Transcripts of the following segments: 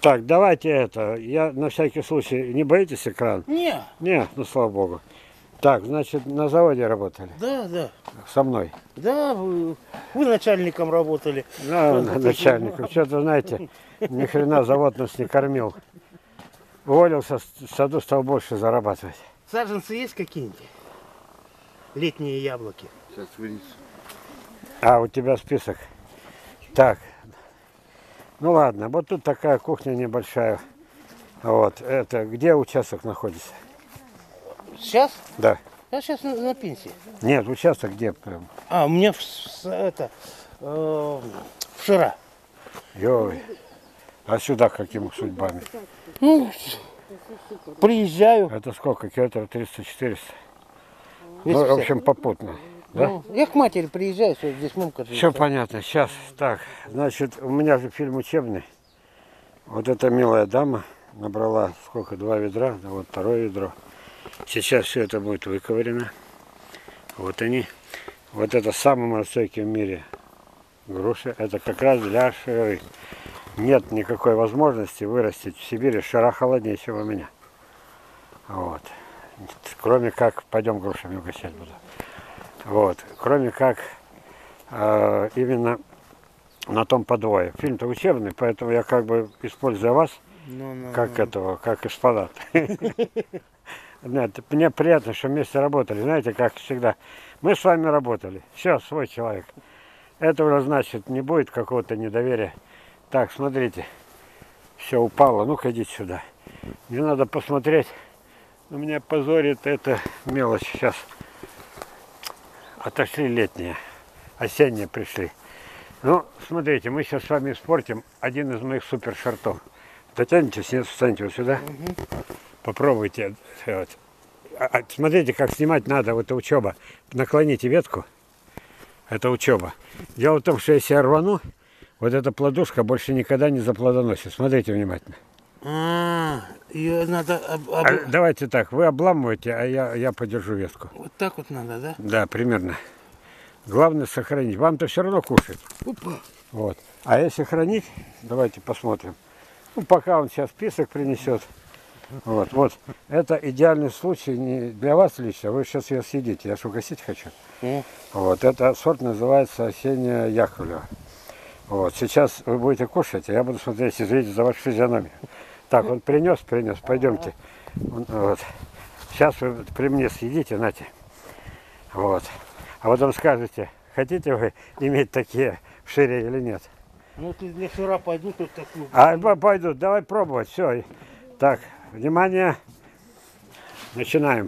Так, давайте это. Я на всякий случай. Не боитесь экран? Не. Не, ну слава богу. Так, значит, на заводе работали? Да, да. Со мной? Да, вы начальником работали. Ну, начальником. Что-то, знаете, ни хрена завод нас не кормил. Уволился, в саду стал больше зарабатывать. Саженцы есть какие-нибудь? Летние яблоки. Сейчас вынесу. А, у тебя список. Так. Ну ладно, вот тут такая кухня небольшая. Вот, это, где участок находится? Сейчас? Да. Я сейчас на пенсии. Нет, участок где прям? А, у меня в Шира. Ой. А сюда какими судьбами? Ну, приезжаю. Это сколько? Километров 300-400? Ну, 250. в общем, попутно. Да? Ну, я к матери приезжаю, что здесь мамка живет. Все понятно. Сейчас, так, значит, у меня же фильм учебный. Вот эта милая дама набрала сколько? 2 ведра, да, вот второе ведро. Сейчас все это будет выковырено. Вот они. Вот это самый морозостойкий в мире груши. Это как раз для ширы. Нет никакой возможности вырастить в Сибири шира холоднее, чем у меня. Вот. Кроме как, пойдем грушами угощать буду. Вот. Кроме как именно на том подвое. Фильм-то учебный, поэтому я как бы использую вас как этого, как экспонат. Мне приятно, что вместе работали. Знаете, как всегда, мы с вами работали. Все, свой человек. Это уже значит, не будет какого-то недоверия. Так, смотрите, все упало. Ну-ка, идите сюда. Мне надо посмотреть. У меня позорит эта мелочь сейчас. Отошли летние, осенние пришли. Ну, смотрите, мы сейчас с вами испортим один из моих супер шортов. Дотянетесь, нет, встаньте вот сюда. Попробуйте. Вот. Смотрите, как снимать надо. Вот это учеба. Наклоните ветку. Это учеба. Дело в том, что если я рвану, вот эта плодушка больше никогда не заплодоносит. Смотрите внимательно. Ее надо... Давайте так, вы обламываете, а я подержу ветку. Вот так вот надо, да? Да, примерно. Главное сохранить. Вам-то все равно кушать. Опа. Вот. А если хранить, давайте посмотрим. Ну, пока он сейчас список принесет. Вот, вот. Это идеальный случай не для вас лично. Вы сейчас ее съедите. Я же угостить хочу. Вот. Это сорт называется осенняя Яковлева. Вот. Сейчас вы будете кушать, а я буду смотреть, извините за вашу физиономию. Так, он принес. Пойдемте. Вот. Сейчас вы при мне съедите, нате. Вот. А потом скажете, хотите вы иметь такие в Шире или нет. Ну, если для Шира пойдут, то такую... А пойдут, давай пробовать. Все. Так, внимание. Начинаем.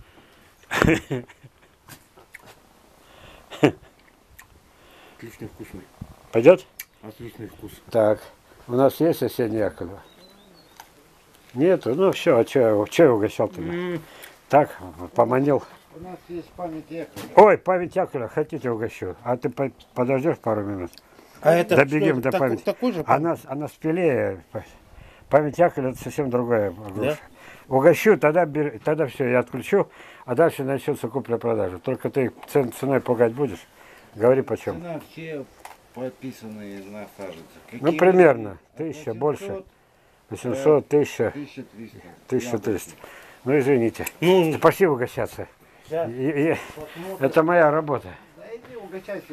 Отличный вкусный. Пойдет? Отличный вкус. Так, у нас есть осенняя Яковлева? Нету? Ну все, а что я угощал-то? Так, поманил. У нас есть память Яковлева. Ой, память Яковлева, хотите угощу? А ты подождешь пару минут? А это Добегим что, до памяти. такой же? Она спелее. Память Яковлева это совсем другая груша. Да? Угощу, тогда все, я отключу, а дальше начнется купля-продажа. Только ты ценой пугать будешь? Говори почем. Цена все подписанные на саженцы. Ну, примерно. 1000, больше. 800, 1000, 1300. 1300. Ну, извините. Ну, Пошли угощаться. да. Это моя работа. Да иди угощайся.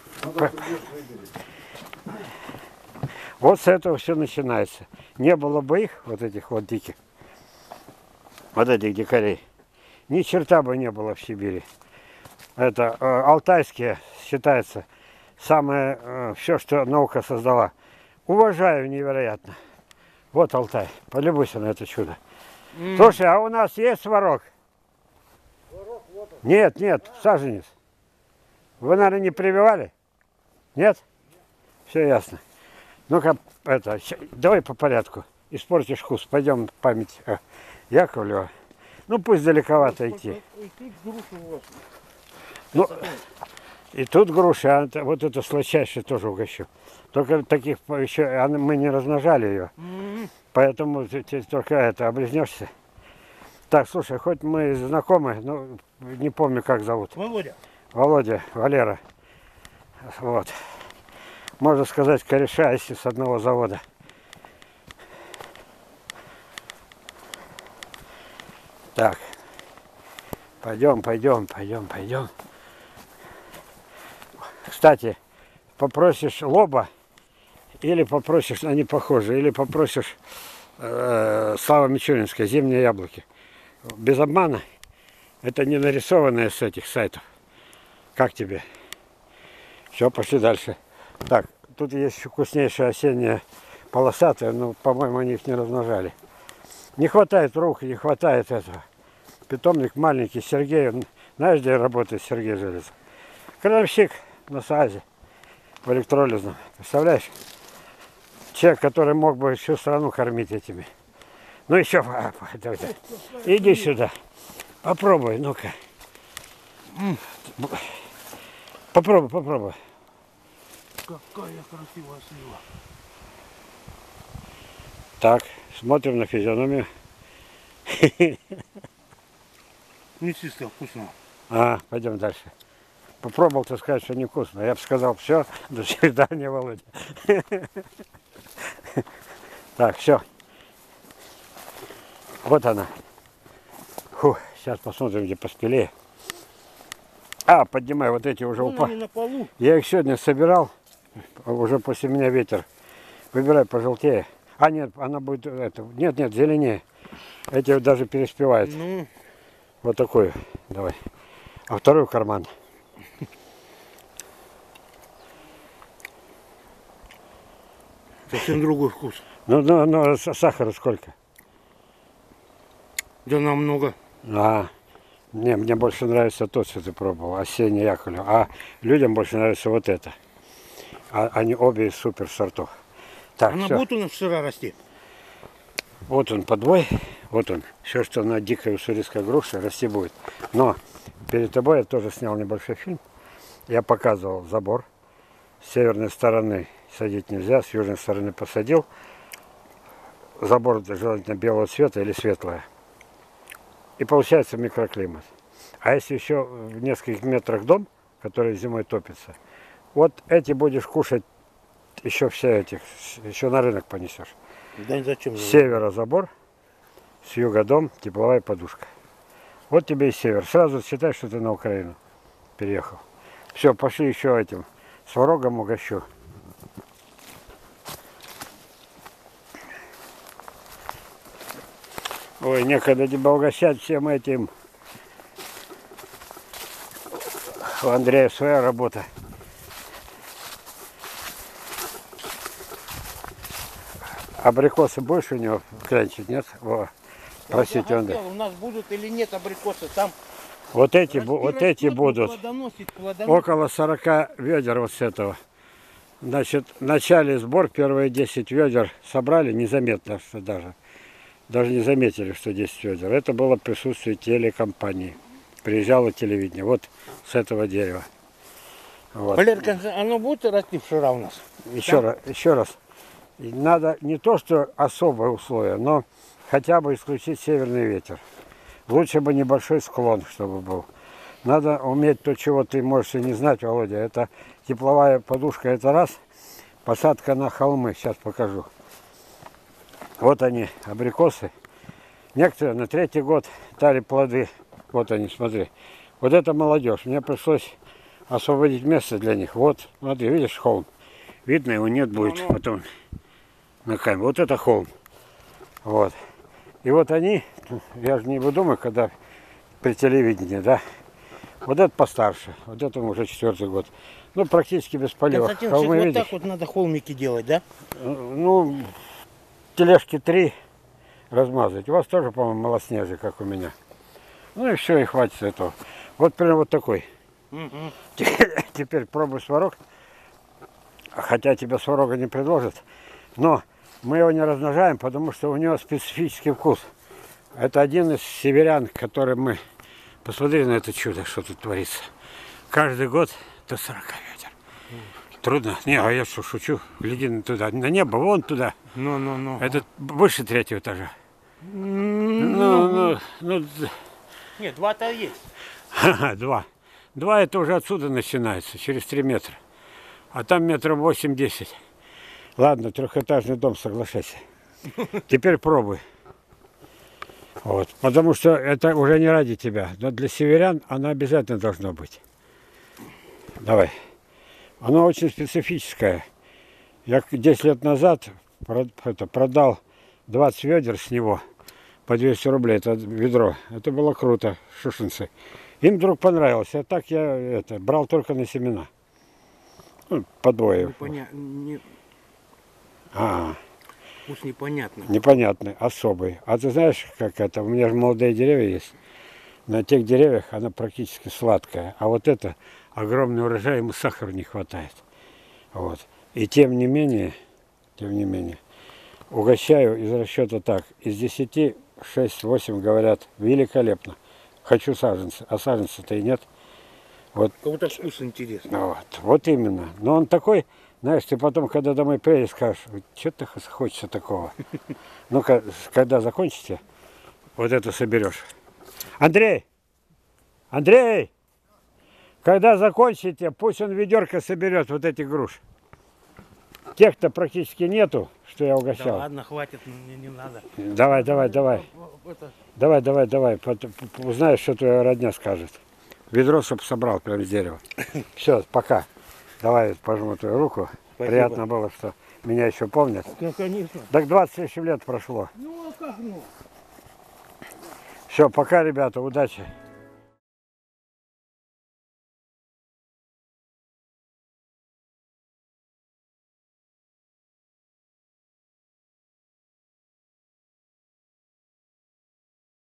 Вот с этого все начинается. Не было бы их, вот этих вот диких, вот этих дикарей, ни черта бы не было в Сибири. Это алтайские считается самое, все, что наука создала. Уважаю невероятно. Вот Алтай, полюбуйся на это чудо. Слушай, а у нас есть сварог? Нет, саженец. Вы, наверное, не прививали? Нет? Все ясно. Ну-ка, давай по порядку. Испортишь вкус. Пойдем память Яковлева. Ну, пусть далековато идти. Ну, и тут груши, а вот это сладчайшее тоже угощу. Только таких еще, мы не размножали ее. Поэтому ты только это, облизнешься. Так, слушай, хоть мы знакомы, но не помню, как зовут. Володя. Володя, Валера. Вот. Можно сказать, кореша, если с одного завода. Так. Пойдем. Кстати, попросишь лоба, или попросишь, они похожи, или попросишь Слава Мичуринская, «Зимние яблоки». Без обмана, это не нарисованные с этих сайтов. Как тебе? Все, пошли дальше. Так, тут есть еще вкуснейшие осенние полосатые, но, по-моему, они их не размножали. Не хватает рук, не хватает этого. Питомник маленький, Сергей, знаешь, где работает Сергей Железов? Крановщик на САЗе, в электролизном. Представляешь? Человек, который мог бы всю страну кормить этими. Ну еще, давай. Иди сюда. Попробуй, ну-ка. Попробуй. Какая красивая слива. Так, смотрим на физиономию. Мясистая, вкусно. Пойдем дальше. Попробовал, ты сказать, что невкусно. Я бы сказал, все, до свидания, Володя. Так, все. Вот она. Фу, сейчас посмотрим, где поспелее. Поднимай, вот эти уже упали. На полу. Я их сегодня собирал, уже после меня ветер. Выбирай пожелтее. Нет, она будет, нет, зеленее. Эти даже переспевают. Ну, Вот такую, давай. А второй в карман. совсем другой вкус. Ну, сахара сколько? Да намного. Мне больше нравится тот, что ты пробовал, осенний Яковлев. А людям больше нравится вот это. Они обе из супер сортов. Так, Она всё. будет у нас вчера расти. Вот он подвой, вот он. Все, что на дикой уссурийской груше, расти будет. Но перед тобой я тоже снял небольшой фильм. Я показывал забор. С северной стороны садить нельзя, с южной стороны посадил. Забор желательно белого цвета или светлого. И получается микроклимат. А если еще в нескольких метрах дом, который зимой топится, вот эти будешь кушать еще все этих, еще на рынок понесешь. Да зачем? С севера забор, с юга дом, тепловая подушка. Вот тебе и север. Сразу считай, что ты на Украину переехал. Все, пошли еще этим. Сварогом угощу. Ой, некогда тебя угощать всем этим. У Андрея своя работа. Абрикосы больше у него клянчить, нет? Простите, Андрей. У нас будут или нет абрикосы там. Вот эти будут. Плодоносить. Около 40 ведер вот с этого. Значит, в начале сбор, первые 10 ведер собрали незаметно, что даже не заметили, что 10 ведер. Это было присутствие телекомпании. Приезжало телевидение. Вот с этого дерева. Вот. Валерка, оно будет расти вчера у нас? Еще раз. И надо не то, что особое условие, но хотя бы исключить северный ветер. Лучше бы небольшой склон, чтобы был. Надо уметь то, чего ты можешь и не знать, Володя. Это тепловая подушка, это раз. Посадка на холмы, сейчас покажу. Вот они, абрикосы. Некоторые на 3-й год дали плоды. Вот они, смотри. Вот это молодежь. Мне пришлось освободить место для них. Вот, смотри, видишь холм? Видно, его нет будет потом на камере. Вот это холм. Вот. И вот они, я же не выдумаю, когда при телевидении, да. Вот это постарше, вот этому уже 4-й год. Ну, практически без полива. Константин, Холмы, вот видишь? так вот надо холмики делать, да? Ну, тележки 3 размазать. У вас тоже, по-моему, малоснежие, как у меня. Ну и все, и хватит этого. Вот прям вот такой. Угу. Теперь пробуй сварог. Хотя тебе сварога не предложат. Но мы его не размножаем, потому что у него специфический вкус. Это один из северян, который мы... Посмотри на это чудо, что тут творится. Каждый год до 40 ведер. Трудно. Не, а я что, шучу. Гляди туда, на небо, вон туда. Ну. Это выше 3-го этажа. Ну. Нет, 2-то есть. 2. 2 это уже отсюда начинается, через 3 метра. А там метров 8-10. Ладно, 3-этажный дом, соглашайся. Теперь пробуй. Вот. Потому что это уже не ради тебя. Но для северян оно обязательно должно быть. Давай. Оно очень специфическое. Я 10 лет назад продал 20 ведер с него по 200 рублей. Это ведро. Это было круто, шушинцы. Им вдруг понравилось. А так я брал только на семена. Ну, подвое. Вкус непонятный. Непонятный, особый. А ты знаешь, как это? У меня же молодые деревья есть. На тех деревьях она практически сладкая. А вот это огромный урожай, ему сахара не хватает. Вот. И тем не менее, угощаю из расчета так. Из 10, 6-8 говорят, великолепно. Хочу саженцы. А саженцы-то и нет. Вот. Кого-то вкус интересный. Вот именно. Но он такой, знаешь, ты потом, когда домой приедешь, скажешь, что-то хочется такого. Ну-ка, когда закончите, вот это соберешь. Андрей! Андрей! Когда закончите, пусть он ведерко соберет вот этих груш. Тех-то практически нету, что я угощал. Да ладно, хватит, мне не надо. Давай. Давай. Узнаешь, что твоя родня скажет. Ведро, чтобы собрал прямо с дерева. Все, пока. Давай пожму твою руку. Спасибо. Приятно было, что меня еще помнят. Ну, конечно. Так 20 с лишним лет прошло. Ну, а как ну? Все, пока, ребята, удачи.